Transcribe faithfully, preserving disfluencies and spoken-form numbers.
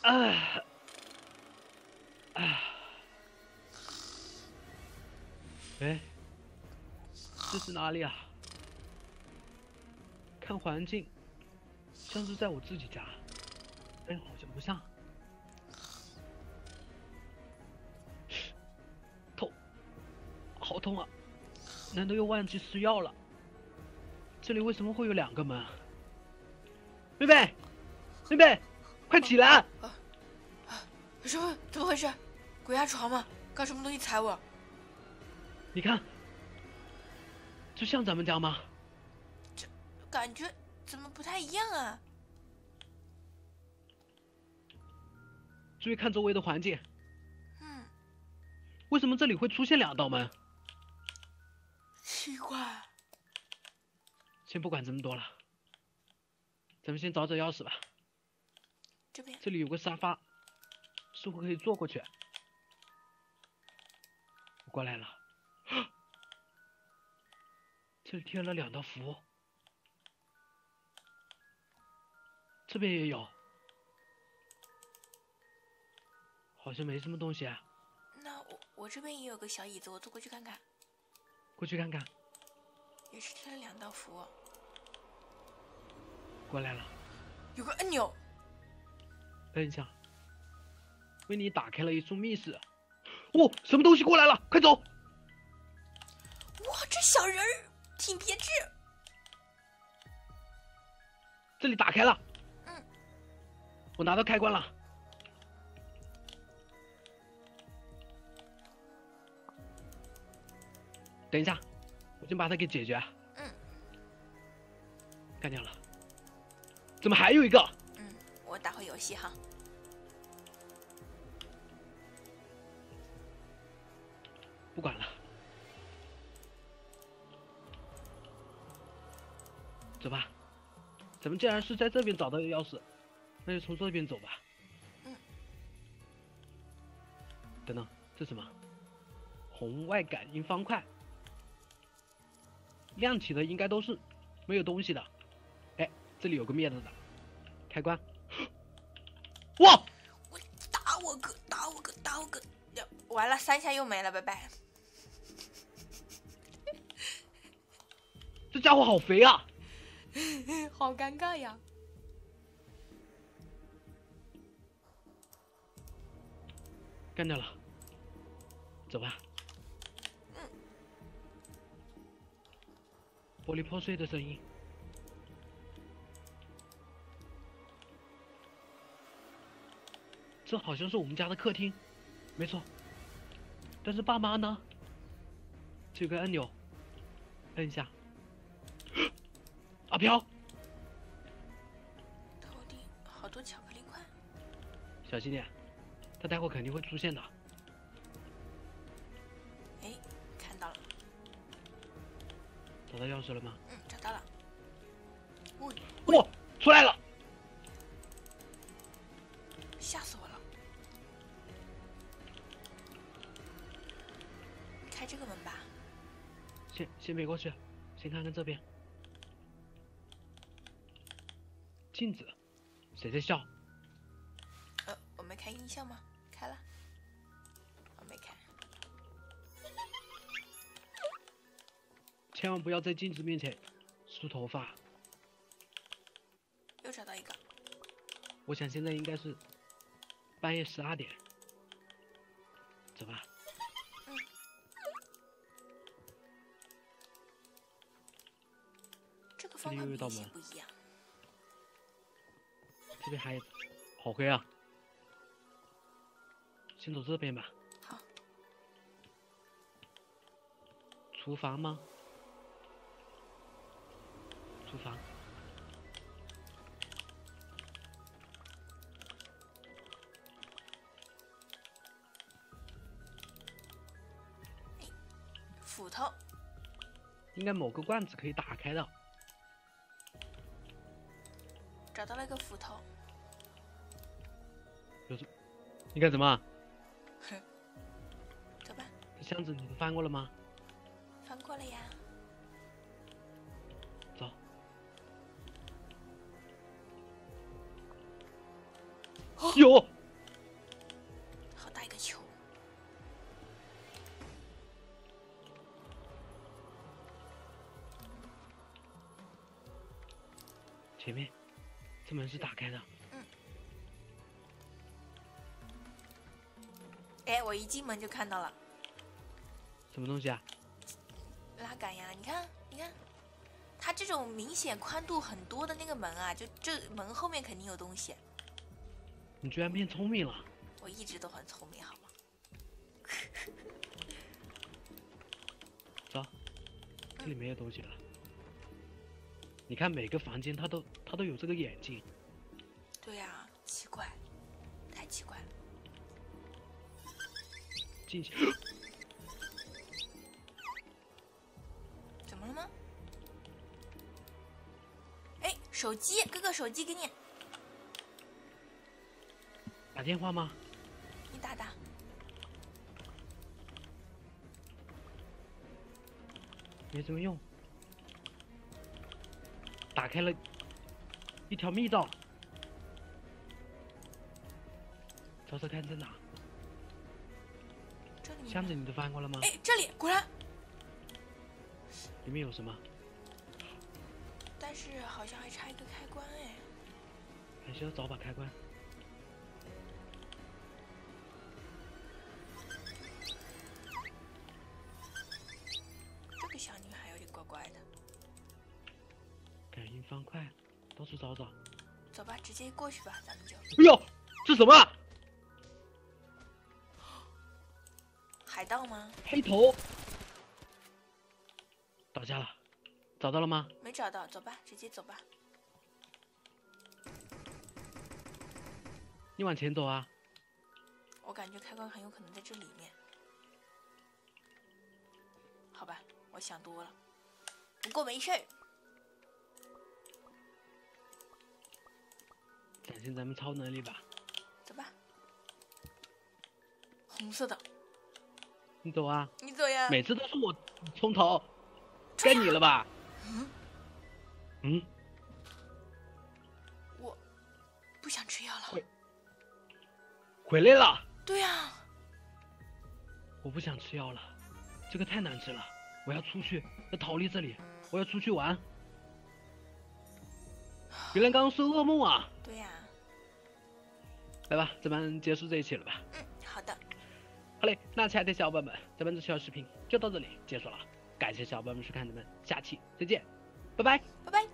哎，哎，哎，这是哪里啊？看环境，像是在我自己家，哎，好像不像。痛，好痛啊！难道又忘记吃药了？这里为什么会有两个门？妹妹，妹妹，快起来！ 啊啊啊！什么？怎么回事？鬼压床吗？搞什么东西踩我？ 你看，这像咱们家吗？ 这感觉怎么不太一样啊？ 注意看周围的环境。 嗯， 为什么这里会出现两道门？ 奇怪。 先不管这么多了，咱们先找找钥匙吧。 这边这里有个沙发，似乎可以坐过去。我过来了，这里贴了两道符，这边也有，好像没什么东西啊。 那我我这边也有个小椅子，我坐过去看看。 过去看看。 也是贴了两道符。 过来了， 有个按钮。 摁一下，为你打开了一处密室。哦，什么东西过来了？快走！ 哇，这小人儿挺别致。 这里打开了。 嗯， 我拿到开关了。等一下，我先把它给解决。 嗯， 干掉了。怎么还有一个？ 嗯，我打会游戏哈。 不管了，走吧。咱们既然是在这边找到钥匙，那就从这边走吧。 嗯。 等等，这什么？红外感应方块。亮起的应该都是没有东西的。哎，这里有个灭了的开关。哇！ 我打我个，打我个，打我个！完了，三下又没了，拜拜。 这家伙好肥啊！ 好尴尬呀。 干掉了，走吧。 嗯。 玻璃破碎的声音。这好像是我们家的客厅，没错。但是爸妈呢？这有个按钮，摁一下。阿飘， 头顶好多巧克力块。 小心点，他待会肯定会出现的。 哎，看到了。 找到钥匙了吗？ 嗯，找到了。 哇，出来了！ 吓死我了！开这个门吧。 先先别过去，先看看这边。镜子，谁在笑？ 呃，我没开音效吗？开了。我没开。 千万不要在镜子面前梳头发。 又找到一个。 我想现在应该是半夜十二点。走吧。 嗯。这个方法明显不一样。 这边还好黑啊，先走这边吧。 好。 厨房吗？厨房。 斧头。 应该某个罐子可以打开的。 找到了一个斧头。 有什？你干什么？ 哼。走吧。 这箱子你都翻过了吗？ 翻过了呀。 走。有。 前面，这门是打开的。 嗯。哎，我一进门就看到了。 什么东西啊？ 拉杆呀，你看，你看，它这种明显宽度很多的那个门啊，就这门后面肯定有东西。 你居然变聪明了！ 我一直都很聪明，好吗？ 走，这里没有东西了。你看每个房间它都它都有这个眼睛。 对呀、啊，奇怪，太奇怪了。 进去。 怎么了吗？哎，手机，哥哥，手机给你。 打电话吗？ 你打打。 没什么用。打开了一条密道。找找看在哪？ 这里。 箱子你都翻过了吗？ 哎，这里果然。 里面有什么？ 但是好像还差一个开关哎。 还需要找把开关。 这个小女孩有点怪怪的。 感应方块，到处找找。 走吧，直接过去吧，咱们就。 哎呦，这什么？ 海盗吗？ 黑头。倒下了，找到了吗？ 没找到，走吧，直接走吧。 你往前走啊。 我感觉开关很有可能在这里面。好吧，我想多了。不过没事儿。 展现咱们超能力吧。 走吧。红色的。 你走啊。 你走呀。 每次都是我冲头。该你了吧？ 嗯。 嗯。 我不想吃药了。 回回来了。 对呀、啊。 我不想吃药了，这个太难吃了。我要出去，要逃离这里，我要出去玩。原来刚刚是噩梦啊！ 对呀、啊。 来吧，咱们结束这一期了吧？ 嗯，好的。 好嘞，那亲爱的小伙伴们，咱们这条视频就到这里结束了。感谢小伙伴们收看，咱们下期再见，拜拜， 拜拜。